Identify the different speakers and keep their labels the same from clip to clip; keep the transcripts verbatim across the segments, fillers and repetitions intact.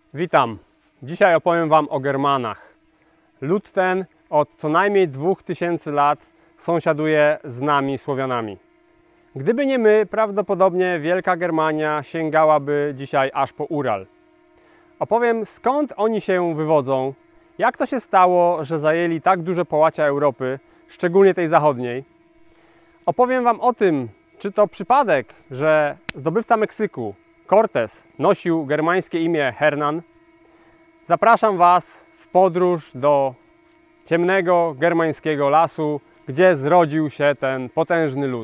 Speaker 1: Witam. Dzisiaj opowiem Wam o Germanach. Lud ten od co najmniej dwóch tysięcy lat sąsiaduje z nami, Słowianami. Gdyby nie my, prawdopodobnie Wielka Germania sięgałaby dzisiaj aż po Ural. Opowiem, skąd oni się wywodzą, jak to się stało, że zajęli tak duże połacia Europy, szczególnie tej zachodniej. Opowiem Wam o tym, czy to przypadek, że zdobywca Meksyku, Cortés, nosił germańskie imię Hernán. Zapraszam Was w podróż do ciemnego germańskiego lasu, gdzie zrodził się ten potężny lud.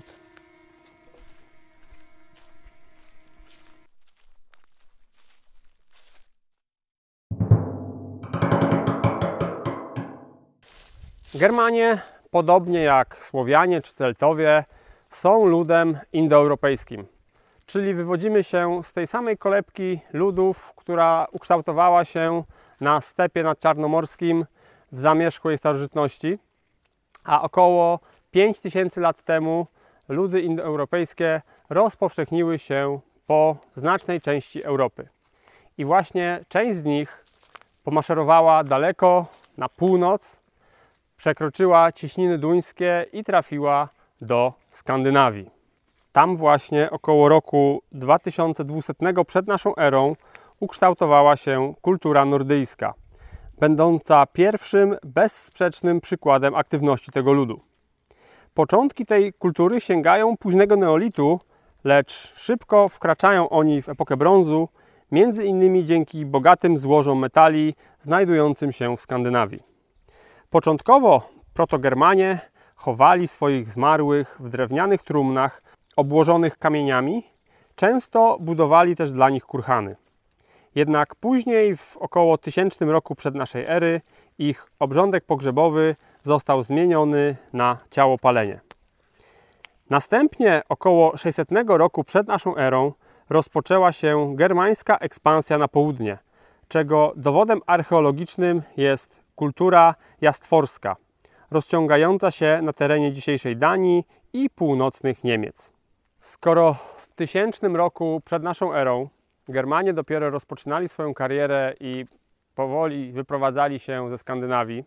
Speaker 1: Germanie, podobnie jak Słowianie czy Celtowie, są ludem indoeuropejskim. Czyli wywodzimy się z tej samej kolebki ludów, która ukształtowała się na stepie nadczarnomorskim w zamierzchłej starożytności, a około pięć tysięcy lat temu ludy indoeuropejskie rozpowszechniły się po znacznej części Europy. I właśnie część z nich pomaszerowała daleko na północ, przekroczyła cieśniny duńskie i trafiła do Skandynawii. Tam właśnie około roku dwa tysiące dwieście przed naszą erą ukształtowała się kultura nordyjska, będąca pierwszym bezsprzecznym przykładem aktywności tego ludu. Początki tej kultury sięgają późnego neolitu, lecz szybko wkraczają oni w epokę brązu, między innymi dzięki bogatym złożom metali znajdującym się w Skandynawii. Początkowo protogermanie chowali swoich zmarłych w drewnianych trumnach obłożonych kamieniami, często budowali też dla nich kurhany. Jednak później, w około tysięcznym roku przed naszej ery, ich obrządek pogrzebowy został zmieniony na ciałopalenie. Następnie około sześćsetnego roku przed naszą erą rozpoczęła się germańska ekspansja na południe, czego dowodem archeologicznym jest kultura jastworska, rozciągająca się na terenie dzisiejszej Danii i północnych Niemiec. Skoro w tysięcznym roku przed naszą erą Germanie dopiero rozpoczynali swoją karierę i powoli wyprowadzali się ze Skandynawii,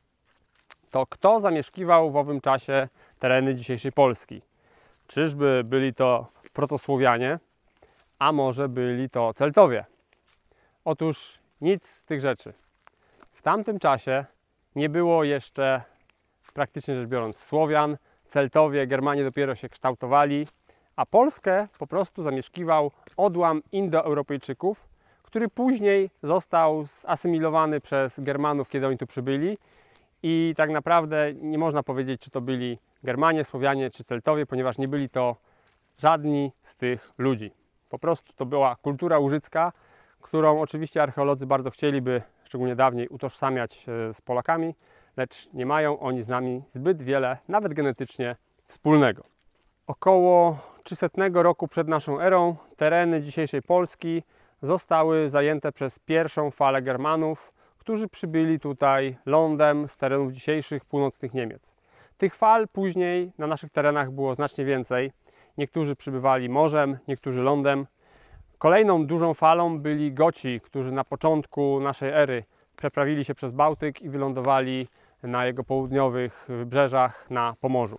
Speaker 1: to kto zamieszkiwał w owym czasie tereny dzisiejszej Polski? Czyżby byli to protosłowianie, a może byli to Celtowie? Otóż nic z tych rzeczy. W tamtym czasie nie było jeszcze, praktycznie rzecz biorąc, Słowian. Celtowie, Germanie dopiero się kształtowali, a Polskę po prostu zamieszkiwał odłam Indoeuropejczyków, który później został zasymilowany przez Germanów, kiedy oni tu przybyli. I tak naprawdę nie można powiedzieć, czy to byli Germanie, Słowianie czy Celtowie, ponieważ nie byli to żadni z tych ludzi. Po prostu to była kultura łużycka, którą oczywiście archeolodzy bardzo chcieliby, szczególnie dawniej, utożsamiać z Polakami, lecz nie mają oni z nami zbyt wiele, nawet genetycznie, wspólnego. Około trzysetnego roku przed naszą erą tereny dzisiejszej Polski zostały zajęte przez pierwszą falę Germanów, którzy przybyli tutaj lądem z terenów dzisiejszych północnych Niemiec. Tych fal później na naszych terenach było znacznie więcej. Niektórzy przybywali morzem, niektórzy lądem. Kolejną dużą falą byli Goci, którzy na początku naszej ery przeprawili się przez Bałtyk i wylądowali na jego południowych wybrzeżach na Pomorzu.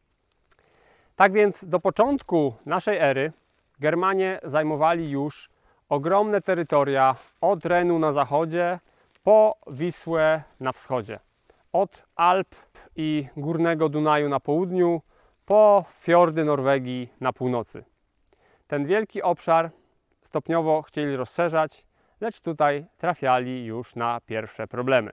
Speaker 1: Tak więc do początku naszej ery Germanie zajmowali już ogromne terytoria od Renu na zachodzie po Wisłę na wschodzie. Od Alp i Górnego Dunaju na południu po fiordy Norwegii na północy. Ten wielki obszar stopniowo chcieli rozszerzać, lecz tutaj trafiali już na pierwsze problemy.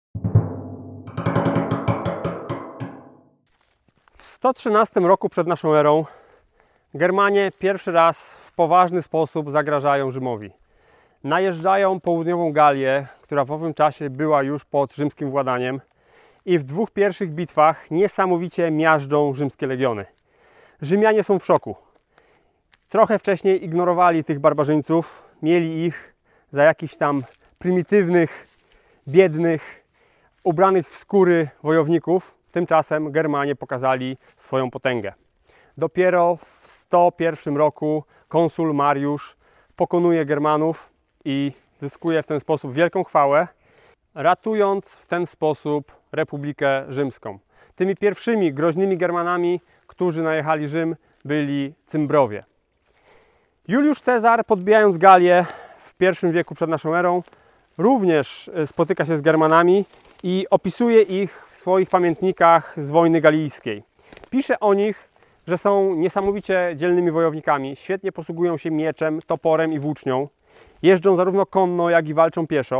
Speaker 1: W sto trzynastym roku przed naszą erą Germanie pierwszy raz w poważny sposób zagrażają Rzymowi. Najeżdżają południową Galię, która w owym czasie była już pod rzymskim władaniem, i w dwóch pierwszych bitwach niesamowicie miażdżą rzymskie legiony. Rzymianie są w szoku. Trochę wcześniej ignorowali tych barbarzyńców, mieli ich za jakichś tam prymitywnych, biednych, ubranych w skóry wojowników. Tymczasem Germanie pokazali swoją potęgę. Dopiero w sto pierwszym roku konsul Mariusz pokonuje Germanów i zyskuje w ten sposób wielką chwałę, ratując w ten sposób Republikę Rzymską. Tymi pierwszymi groźnymi Germanami, którzy najechali Rzym, byli Cymbrowie. Juliusz Cezar, podbijając Galię w pierwszym wieku przed naszą erą, również spotyka się z Germanami i opisuje ich w swoich pamiętnikach z wojny galijskiej. Pisze o nich, że są niesamowicie dzielnymi wojownikami, świetnie posługują się mieczem, toporem i włócznią, jeżdżą zarówno konno, jak i walczą pieszo.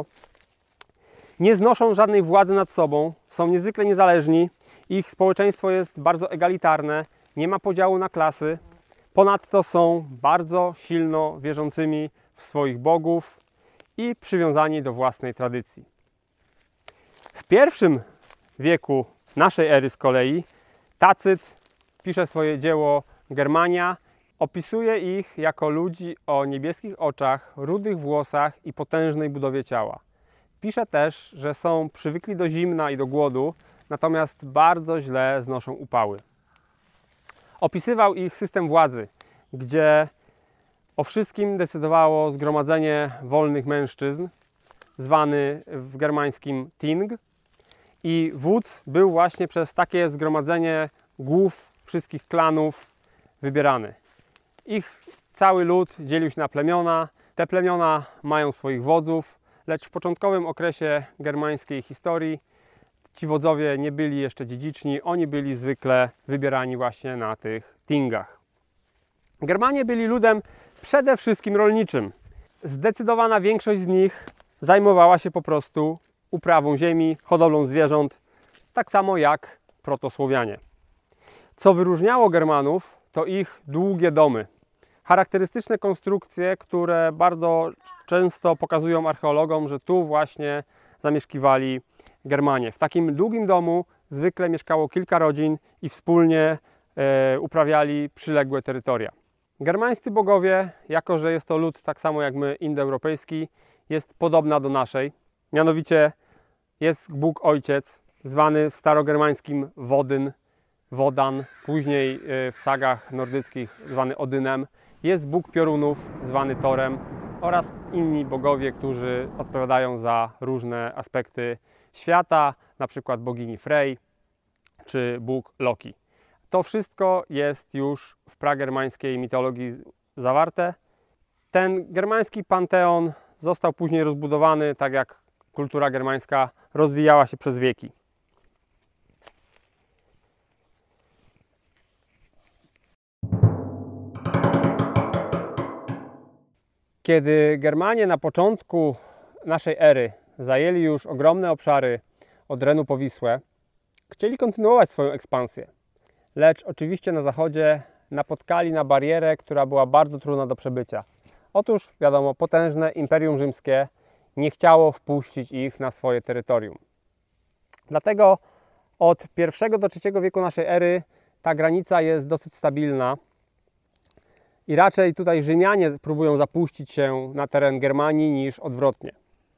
Speaker 1: Nie znoszą żadnej władzy nad sobą, są niezwykle niezależni, ich społeczeństwo jest bardzo egalitarne, nie ma podziału na klasy. Ponadto są bardzo silno wierzącymi w swoich bogów i przywiązani do własnej tradycji. W pierwszym wieku naszej ery z kolei Tacyt pisze swoje dzieło Germania, opisuje ich jako ludzi o niebieskich oczach, rudych włosach i potężnej budowie ciała. Pisze też, że są przywykli do zimna i do głodu, natomiast bardzo źle znoszą upały. Opisywał ich system władzy, gdzie o wszystkim decydowało zgromadzenie wolnych mężczyzn, zwany w germańskim Ting, i wódz był właśnie przez takie zgromadzenie głów wszystkich klanów wybierany. Ich cały lud dzielił się na plemiona, te plemiona mają swoich wodzów, lecz w początkowym okresie germańskiej historii ci wodzowie nie byli jeszcze dziedziczni, oni byli zwykle wybierani właśnie na tych Tingach. Germanie byli ludem przede wszystkim rolniczym. Zdecydowana większość z nich zajmowała się po prostu uprawą ziemi, hodowlą zwierząt, tak samo jak protosłowianie. Co wyróżniało Germanów, to ich długie domy. Charakterystyczne konstrukcje, które bardzo często pokazują archeologom, że tu właśnie zamieszkiwali Germanie. W takim długim domu zwykle mieszkało kilka rodzin i wspólnie e, uprawiali przyległe terytoria. Germańscy bogowie, jako że jest to lud tak samo jak my, indoeuropejski, jest podobna do naszej. Mianowicie jest Bóg Ojciec, zwany w starogermańskim Wodyn, Wodan, później w sagach nordyckich zwany Odynem. Jest Bóg Piorunów, zwany Torem, oraz inni bogowie, którzy odpowiadają za różne aspekty świata, na przykład bogini Frej czy Bóg Loki. To wszystko jest już w pragermańskiej mitologii zawarte. Ten germański panteon został później rozbudowany, tak jak kultura germańska rozwijała się przez wieki. Kiedy Germanie na początku naszej ery zajęli już ogromne obszary od Renu po Wisłę, chcieli kontynuować swoją ekspansję. Lecz oczywiście na zachodzie napotkali na barierę, która była bardzo trudna do przebycia. Otóż, wiadomo, potężne Imperium Rzymskie nie chciało wpuścić ich na swoje terytorium. Dlatego od pierwszego do trzeciego wieku naszej ery ta granica jest dosyć stabilna i raczej tutaj Rzymianie próbują zapuścić się na teren Germanii niż odwrotnie.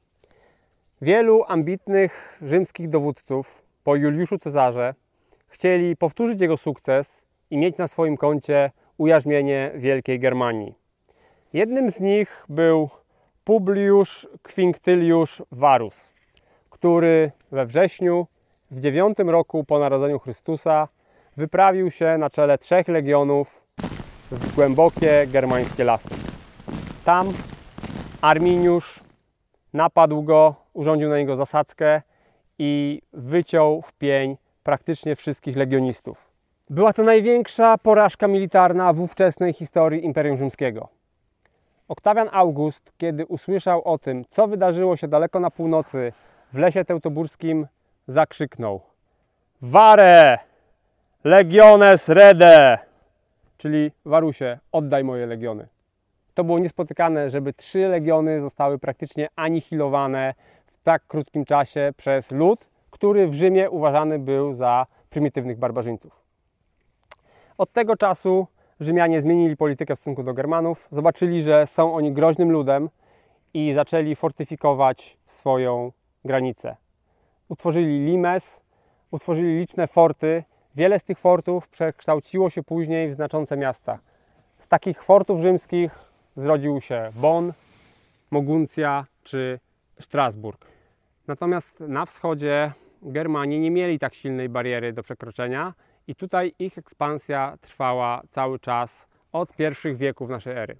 Speaker 1: Wielu ambitnych rzymskich dowódców po Juliuszu Cezarze chcieli powtórzyć jego sukces i mieć na swoim koncie ujarzmienie Wielkiej Germanii. Jednym z nich był Publius Quinctilius Varus, który we wrześniu w dziewiątym roku po narodzeniu Chrystusa wyprawił się na czele trzech legionów w głębokie germańskie lasy. Tam Arminiusz napadł go, urządził na niego zasadzkę i wyciął w pień praktycznie wszystkich legionistów. Była to największa porażka militarna w ówczesnej historii Imperium Rzymskiego. Oktawian August, kiedy usłyszał o tym, co wydarzyło się daleko na północy w lesie teutoburskim, zakrzyknął: Vare legiones rede! Czyli Warusie, oddaj moje legiony. To było niespotykane, żeby trzy legiony zostały praktycznie anihilowane w tak krótkim czasie przez lud, który w Rzymie uważany był za prymitywnych barbarzyńców. Od tego czasu Rzymianie zmienili politykę w stosunku do Germanów, zobaczyli, że są oni groźnym ludem i zaczęli fortyfikować swoją granicę. Utworzyli limes, utworzyli liczne forty. Wiele z tych fortów przekształciło się później w znaczące miasta. Z takich fortów rzymskich zrodził się Bonn, Moguncja czy Strasburg. Natomiast na wschodzie Germanie nie mieli tak silnej bariery do przekroczenia i tutaj ich ekspansja trwała cały czas od pierwszych wieków naszej ery.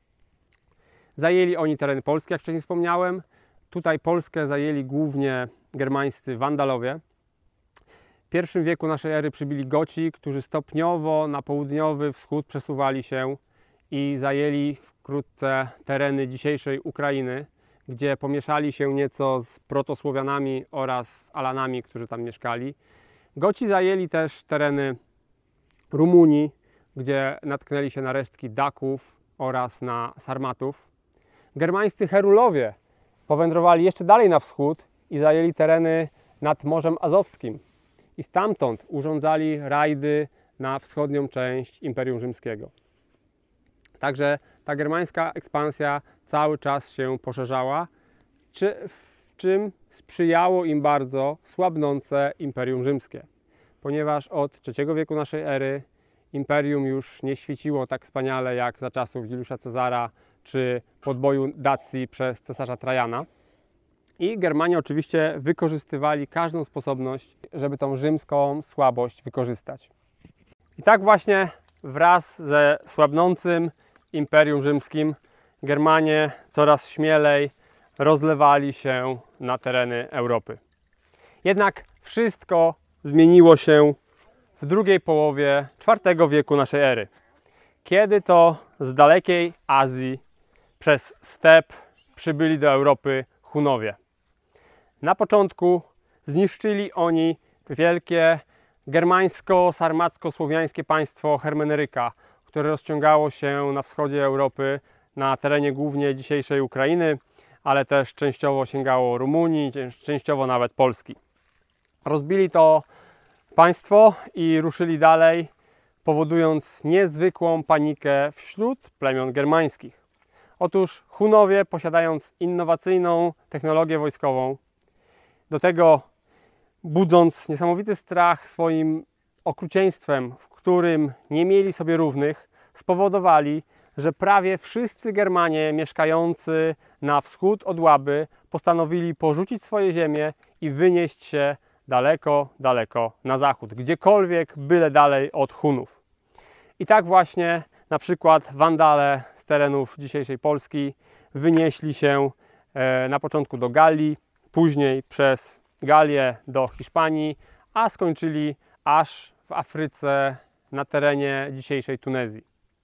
Speaker 1: Zajęli oni tereny polskie, jak wcześniej wspomniałem. Tutaj Polskę zajęli głównie germańscy Wandalowie. W pierwszym wieku naszej ery przybyli Goci, którzy stopniowo na południowy wschód przesuwali się i zajęli wkrótce tereny dzisiejszej Ukrainy, gdzie pomieszali się nieco z protosłowianami oraz Alanami, którzy tam mieszkali. Goci zajęli też tereny Rumunii, gdzie natknęli się na resztki Daków oraz na Sarmatów. Germańscy Herulowie powędrowali jeszcze dalej na wschód i zajęli tereny nad Morzem Azowskim. I stamtąd urządzali rajdy na wschodnią część Imperium Rzymskiego. Także ta germańska ekspansja cały czas się poszerzała, w czym sprzyjało im bardzo słabnące Imperium Rzymskie. Ponieważ od trzeciego wieku naszej ery imperium już nie świeciło tak wspaniale jak za czasów Juliusza Cezara czy podboju Dacji przez cesarza Trajana. I Germanie oczywiście wykorzystywali każdą sposobność, żeby tą rzymską słabość wykorzystać. I tak właśnie wraz ze słabnącym Imperium Rzymskim Germanie coraz śmielej rozlewali się na tereny Europy. Jednak wszystko zmieniło się w drugiej połowie czwartego wieku naszej ery, kiedy to z dalekiej Azji przez step przybyli do Europy Hunowie. Na początku zniszczyli oni wielkie germańsko-sarmacko-słowiańskie państwo Hermeneryka, które rozciągało się na wschodzie Europy, na terenie głównie dzisiejszej Ukrainy, ale też częściowo sięgało Rumunii, częściowo nawet Polski. Rozbili to państwo i ruszyli dalej, powodując niezwykłą panikę wśród plemion germańskich. Otóż Hunowie, posiadając innowacyjną technologię wojskową, do tego budząc niesamowity strach swoim okrucieństwem, w którym nie mieli sobie równych, spowodowali, że prawie wszyscy Germanie mieszkający na wschód od Łaby postanowili porzucić swoje ziemię i wynieść się daleko, daleko na zachód, gdziekolwiek, byle dalej od Hunów. I tak właśnie na przykład Wandale z terenów dzisiejszej Polski wynieśli się na początku do Galii, później przez Galię do Hiszpanii, a skończyli aż w Afryce na terenie dzisiejszej Tunezji.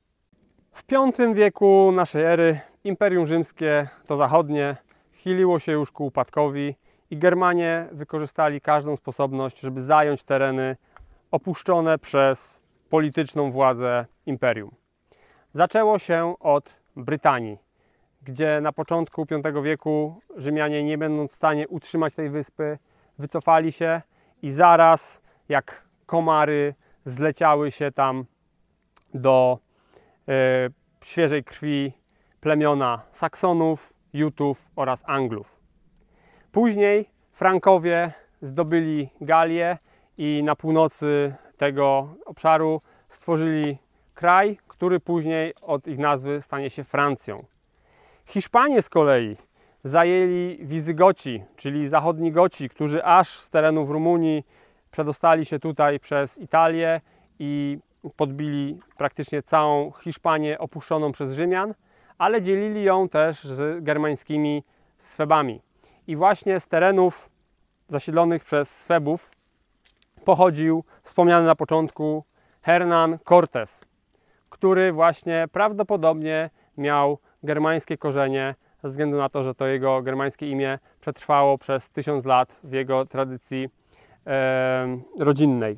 Speaker 1: W piątym wieku naszej ery Imperium Rzymskie, to zachodnie, chyliło się już ku upadkowi i Germanie wykorzystali każdą sposobność, żeby zająć tereny opuszczone przez polityczną władzę imperium. Zaczęło się od Brytanii, gdzie na początku piątego wieku Rzymianie, nie będąc w stanie utrzymać tej wyspy, wycofali się i zaraz jak komary zleciały się tam do e, świeżej krwi plemiona Saksonów, Jutów oraz Anglów. Później Frankowie zdobyli Galię i na północy tego obszaru stworzyli kraj, który później od ich nazwy stanie się Francją. Hiszpanie z kolei zajęli Wizygoci, czyli zachodni Goci, którzy aż z terenów Rumunii przedostali się tutaj przez Italię i podbili praktycznie całą Hiszpanię opuszczoną przez Rzymian, ale dzielili ją też z germańskimi Swebami. I właśnie z terenów zasiedlonych przez Swebów pochodził wspomniany na początku Hernán Cortés, który właśnie prawdopodobnie miał germańskie korzenie, ze względu na to, że to jego germańskie imię przetrwało przez tysiąc lat w jego tradycji e, rodzinnej.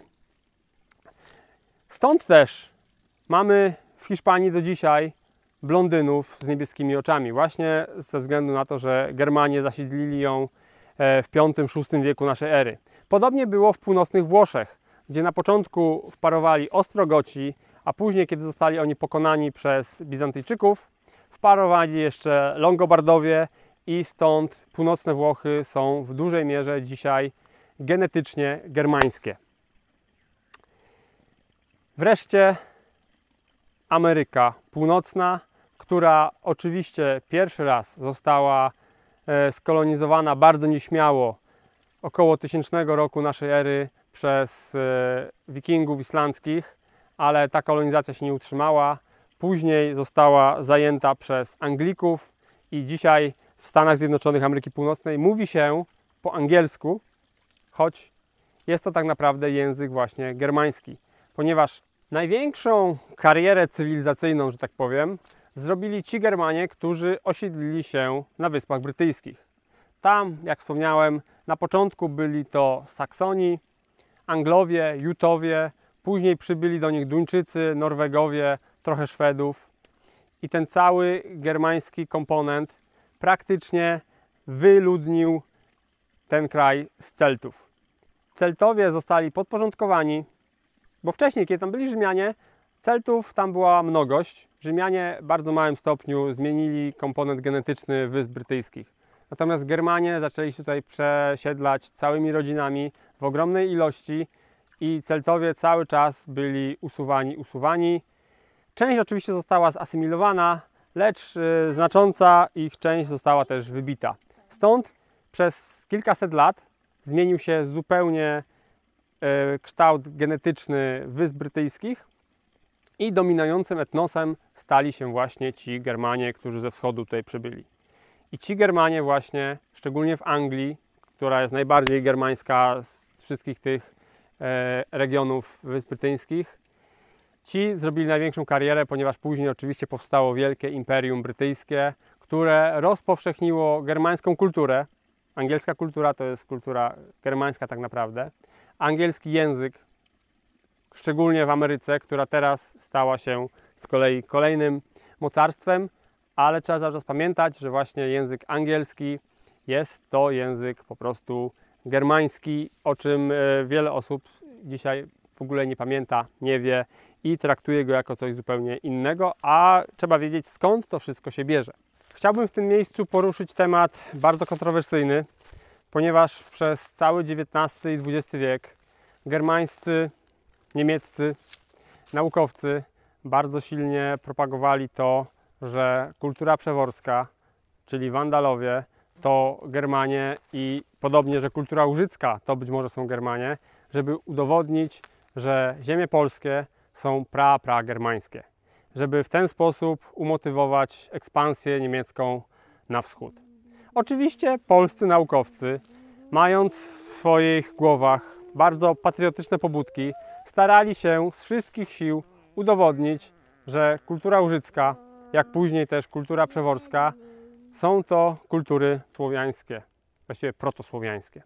Speaker 1: Stąd też mamy w Hiszpanii do dzisiaj blondynów z niebieskimi oczami, właśnie ze względu na to, że Germanie zasiedlili ją w piątym szóstym wieku naszej ery. Podobnie było w północnych Włoszech, gdzie na początku wparowali Ostrogoci, a później, kiedy zostali oni pokonani przez Bizantyjczyków, wparowali jeszcze Longobardowie i stąd północne Włochy są w dużej mierze dzisiaj genetycznie germańskie. Wreszcie Ameryka Północna, która oczywiście pierwszy raz została skolonizowana bardzo nieśmiało około tysięcznego roku naszej ery przez wikingów islandzkich, ale ta kolonizacja się nie utrzymała. Później została zajęta przez Anglików i dzisiaj w Stanach Zjednoczonych Ameryki Północnej mówi się po angielsku, choć jest to tak naprawdę język właśnie germański, ponieważ największą karierę cywilizacyjną, że tak powiem, zrobili ci Germanie, którzy osiedlili się na Wyspach Brytyjskich. Tam, jak wspomniałem, na początku byli to Saksoni, Anglowie, Jutowie, później przybyli do nich Duńczycy, Norwegowie, trochę Szwedów i ten cały germański komponent praktycznie wyludnił ten kraj z Celtów. Celtowie zostali podporządkowani, bo wcześniej, kiedy tam byli Rzymianie, Celtów tam była mnogość. Rzymianie w bardzo małym stopniu zmienili komponent genetyczny Wysp Brytyjskich. Natomiast Germanie zaczęli się tutaj przesiedlać całymi rodzinami w ogromnej ilości i Celtowie cały czas byli usuwani, usuwani. Część oczywiście została zasymilowana, lecz y, znacząca ich część została też wybita. Stąd przez kilkaset lat zmienił się zupełnie y, kształt genetyczny Wysp Brytyjskich i dominującym etnosem stali się właśnie ci Germanie, którzy ze wschodu tutaj przybyli. I ci Germanie właśnie, szczególnie w Anglii, która jest najbardziej germańska z wszystkich tych e, regionów Wysp Brytyjskich, ci zrobili największą karierę, ponieważ później oczywiście powstało wielkie imperium brytyjskie, które rozpowszechniło germańską kulturę. Angielska kultura to jest kultura germańska tak naprawdę. Angielski język, szczególnie w Ameryce, która teraz stała się z kolei kolejnym mocarstwem, ale trzeba cały czas pamiętać, że właśnie język angielski jest to język po prostu germański, o czym wiele osób dzisiaj w ogóle nie pamięta, nie wie i traktuje go jako coś zupełnie innego, a trzeba wiedzieć, skąd to wszystko się bierze. Chciałbym w tym miejscu poruszyć temat bardzo kontrowersyjny, ponieważ przez cały dziewiętnasty i dwudziesty wiek germańscy, niemieccy naukowcy bardzo silnie propagowali to, że kultura przeworska, czyli Wandalowie, to Germanie i podobnie, że kultura łużycka to być może są Germanie, żeby udowodnić, że ziemie polskie są pra, pra germańskie, żeby w ten sposób umotywować ekspansję niemiecką na wschód. Oczywiście polscy naukowcy, mając w swoich głowach bardzo patriotyczne pobudki, starali się z wszystkich sił udowodnić, że kultura łużycka, jak później też kultura przeworska, są to kultury słowiańskie, właściwie protosłowiańskie.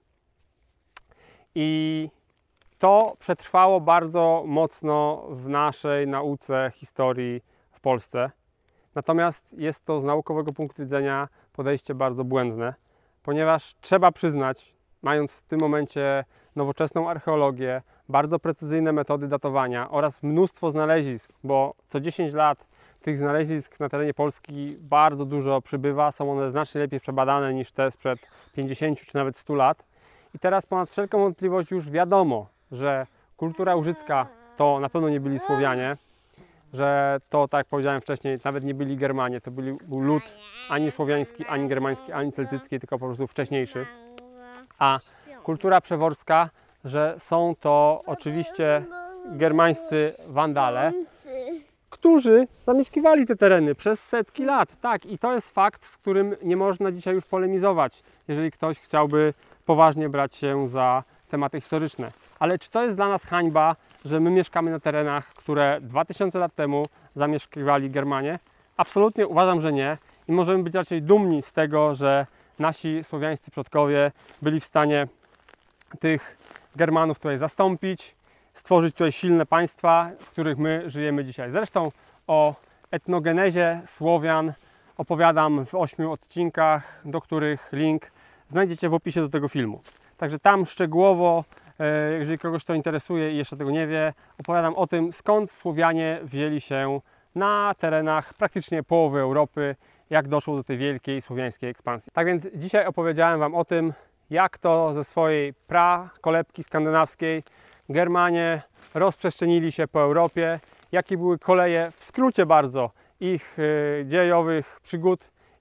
Speaker 1: I to przetrwało bardzo mocno w naszej nauce historii w Polsce. Natomiast jest to z naukowego punktu widzenia podejście bardzo błędne, ponieważ trzeba przyznać, mając w tym momencie nowoczesną archeologię, bardzo precyzyjne metody datowania oraz mnóstwo znalezisk, bo co dziesięć lat tych znalezisk na terenie Polski bardzo dużo przybywa, są one znacznie lepiej przebadane niż te sprzed pięćdziesięciu czy nawet stu lat. I teraz ponad wszelką wątpliwość już wiadomo, że kultura łużycka to na pewno nie byli Słowianie, że to, tak jak powiedziałem wcześniej, nawet nie byli Germanie, to byli, był lud ani słowiański, ani germański, ani celtycki, tylko po prostu wcześniejszy. A kultura przeworska, że są to oczywiście germańscy Wandale, którzy zamieszkiwali te tereny przez setki lat. Tak, i to jest fakt, z którym nie można dzisiaj już polemizować, jeżeli ktoś chciałby poważnie brać się za tematy historyczne. Ale czy to jest dla nas hańba, że my mieszkamy na terenach, które dwa tysiące lat temu zamieszkiwali Germanie? Absolutnie uważam, że nie. I możemy być raczej dumni z tego, że nasi słowiańscy przodkowie byli w stanie tych Germanów tutaj zastąpić, stworzyć tutaj silne państwa, w których my żyjemy dzisiaj. Zresztą o etnogenezie Słowian opowiadam w ośmiu odcinkach, do których link znajdziecie w opisie do tego filmu. Także tam szczegółowo, jeżeli kogoś to interesuje i jeszcze tego nie wie, opowiadam o tym, skąd Słowianie wzięli się na terenach praktycznie połowy Europy, jak doszło do tej wielkiej słowiańskiej ekspansji. Tak więc dzisiaj opowiedziałem Wam o tym, jak to ze swojej pra-kolebki skandynawskiej Germanie rozprzestrzenili się po Europie, jakie były koleje, w skrócie bardzo, ich dziejowych przygód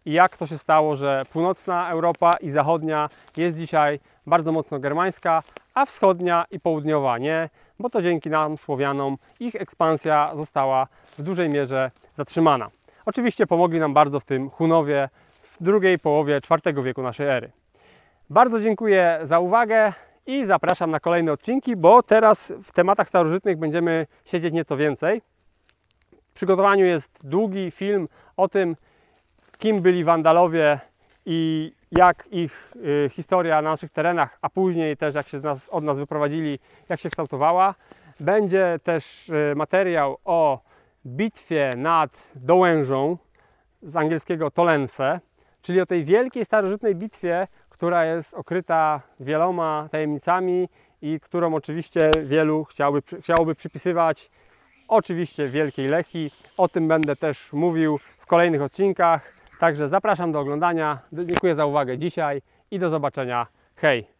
Speaker 1: i jak to się stało, że północna Europa i zachodnia jest dzisiaj bardzo mocno germańska, a wschodnia i południowa nie, bo to dzięki nam, Słowianom, ich ekspansja została w dużej mierze zatrzymana. Oczywiście pomogli nam bardzo w tym Hunowie w drugiej połowie czwartego wieku naszej ery. Bardzo dziękuję za uwagę i zapraszam na kolejne odcinki, bo teraz w tematach starożytnych będziemy siedzieć nieco więcej. W przygotowaniu jest długi film o tym, kim byli Wandalowie i jak ich y, historia na naszych terenach, a później też jak się z nas, od nas wyprowadzili, jak się kształtowała. Będzie też y, materiał o bitwie nad Dołężą, z angielskiego Tolense, czyli o tej wielkiej starożytnej bitwie, która jest okryta wieloma tajemnicami i którą oczywiście wielu chciałoby, chciałoby przypisywać oczywiście Wielkiej Lechii. O tym będę też mówił w kolejnych odcinkach. Także zapraszam do oglądania. Dziękuję za uwagę dzisiaj i do zobaczenia. Hej!